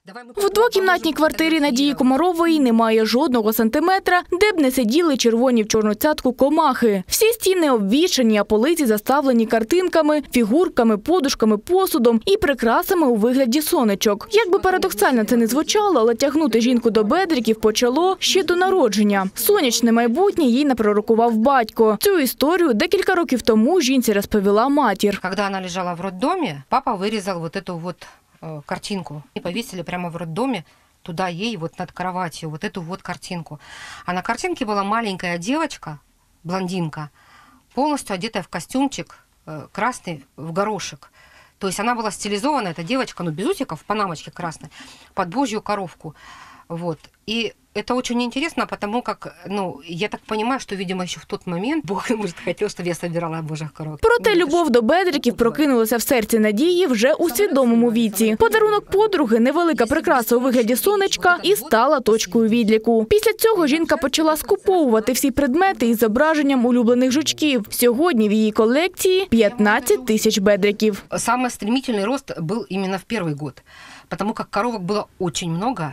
В двокімнатній квартирі Надії Комарової немає жодного сантиметра, де б не сиділи червоні в чорну цятку комахи. Всі стіни обвішані, а полиці заставлені картинками, фігурками, подушками, посудом і прикрасами у вигляді сонечок. Як би парадоксально це не звучало, але тягнути жінку до бедриків почало ще до народження. Сонячне майбутнє їй напророкував батько. Цю історію декілька років тому жінці розповіла матір. Коли вона лежала в роддомі, папа вирізав вот эту вот картинку и повесили прямо в роддоме туда ей вот над кроватью вот эту вот картинку. А на картинке была маленькая девочка, блондинка, полностью одетая в костюмчик красный в горошек. То есть она была стилизована, эта девочка, ну без усиков, в панамочке красной, под божью коровку. Вот. И это очень интересно, потому как, ну, я так понимаю, что, видимо, еще в тот момент Бог, может, хотел, чтобы я собирала божих коровок. Проте любов до бедриків прокинулася в серці Надії вже у свідомому віці. Подарунок подруги, невелика прикраса у вигляді сонечка, і стала точкою відліку. Після цього жінка почала скуповувати всі предмети із зображенням улюблених жучків. Сьогодні в її колекції 15 тисяч бедриків. Самый стремительный рост был именно в первый год, потому как коровок было очень много,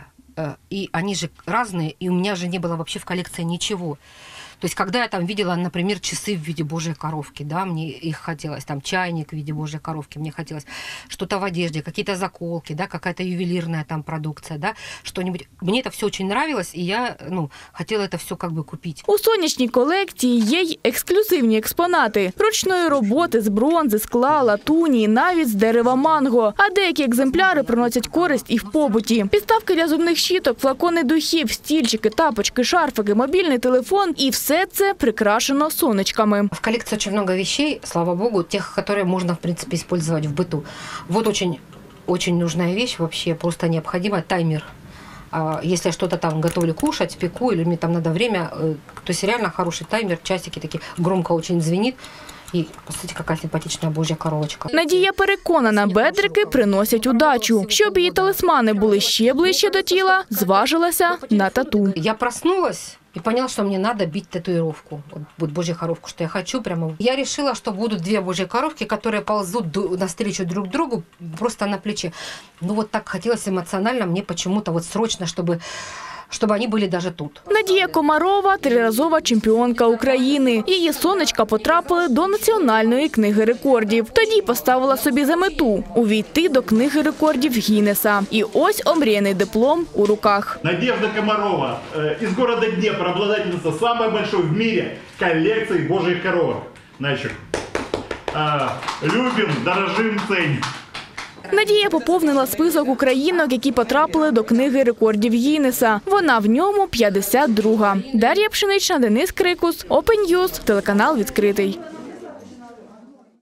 и они же разные, и у меня же не было вообще в коллекции ничего. То есть, когда я там видела, например, часы в виде божьей коровки, да, мне их хотелось, там чайник в виде божьей коровки, мне хотелось что-то в одежде, какие-то заколки, да, какая-то ювелирная там продукция, да, что-нибудь. Мне это все очень нравилось, и я, ну, хотела это все как бы купить. У сонячній колекції є й ексклюзивні експонати. Ручної роботи з бронзи, скла, латуні і навіть з дерева манго. А деякі екземпляри приносять користь і в побуті. Підставки для зубних щіток, флакони духів, стільчики, тапочки, шарфики, мобільний телефон і все це прикрашено сонечками. В коллекции очень много вещей, слава богу, тех, которые можно, в принципе, использовать в быту. Вот очень нужная вещь, вообще просто необходима – таймер. Если я что-то там готовлю кушать, пеку, или мне там надо время, то есть реально хороший таймер, часики такие, громко очень звенит. І, посмотрите, яка симпатична божа коровочка. Надія переконана, бедрики приносять удачу. Щоб її талисмани були ще ближче до тіла, зважилася на тату. Я проснулась и поняла, что мне надо бить татуировку, вот божью коровку, что я хочу прямо. Я решила, что будут две божьи коровки, которые ползут навстречу друг другу просто на плече. Ну вот так хотелось эмоционально мне почему-то вот срочно, чтобы вони були навіть тут. Надія Комарова – триразова чемпіонка України. Її сонечка потрапили до Національної книги рекордів. Тоді поставила собі за мету – увійти до книги рекордів Гіннеса. І ось омріяний диплом у руках. Надежда Комарова із города Дніпро, обладательниця самої великої в світі колекції божих коровок. Значить, любимо, дорожимо, цінимо. Надія поповнила список українок, які потрапили до книги рекордів Гіннеса. Вона в ньому 52-га. Дар'я Пшенична, Денис Крикус, Open News, телеканал «Відкритий».